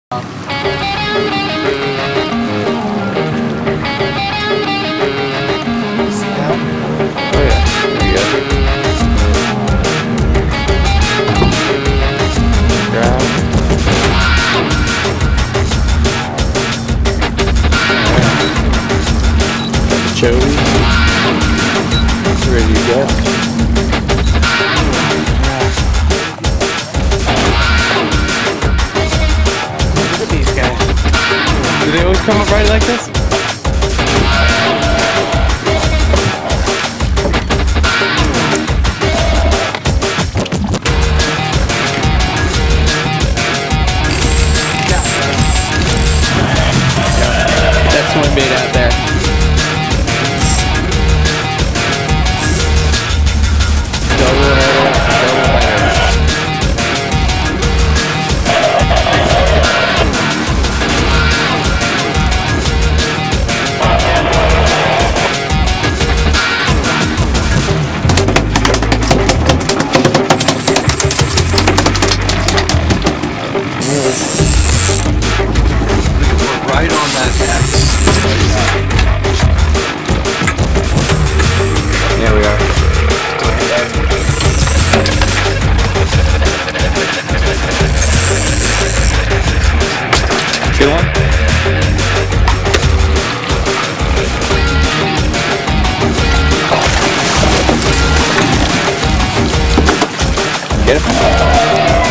Oh yeah, there you go. Grab. Anchovies. Ready to go. Do they always come up right like this? That's Swimbait out there. Double header. Right on that X. There we are. Good one? Get him?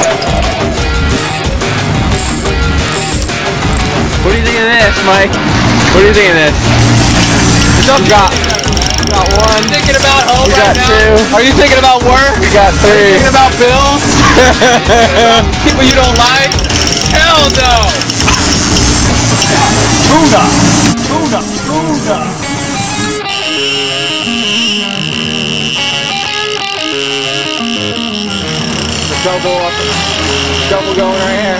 What do you think of this, Mike? What do you think of this? We got one. Thinking about home We right got now? two. Are you thinking about work? We got three. Thinking about bills? People you don't like? Hell no! Tuna! Tuna! Tuna! Double going right here.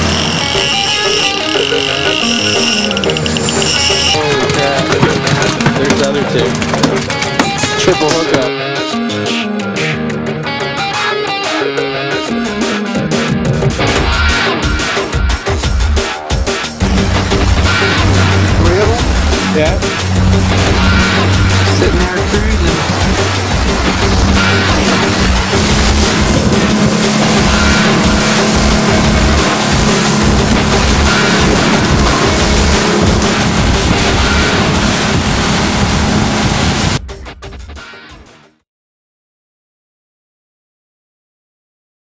Holy crap. There's the other two. Triple hookup. Three of them? Yeah.